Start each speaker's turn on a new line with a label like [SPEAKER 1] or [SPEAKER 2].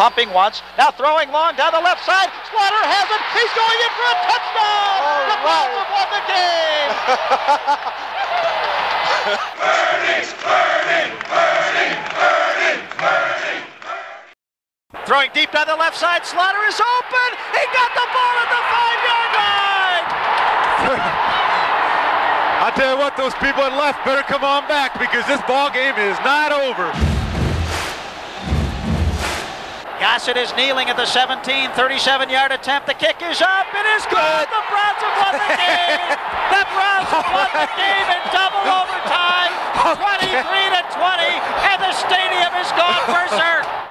[SPEAKER 1] pumping once, now throwing long down the left side. Slaughter has it. He's going in for a touchdown. The Browns have won the game. Burning. Throwing deep down the left side. Slaughter is open. He got the ball at the 5-yard line.
[SPEAKER 2] I tell you what, those people at left better come on back because this ball game is not over.
[SPEAKER 1] Gossett is kneeling at the 17, 37-yard attempt. The kick is up. It is good. The Browns have won the game. The Browns have won the game in double overtime, 23-20, and the stadium is gone berserk.